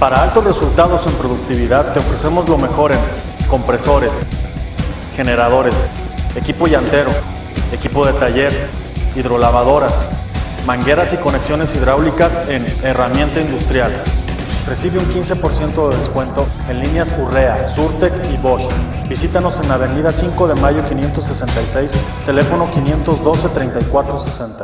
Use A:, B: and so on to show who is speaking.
A: Para altos resultados en productividad te ofrecemos lo mejor en compresores, generadores, equipo llantero, equipo de taller, hidrolavadoras, mangueras y conexiones hidráulicas en herramienta industrial. Recibe un 15% de descuento en líneas Urrea, Surtec y Bosch. Visítanos en Avenida 5 de Mayo 566, teléfono 512-3460.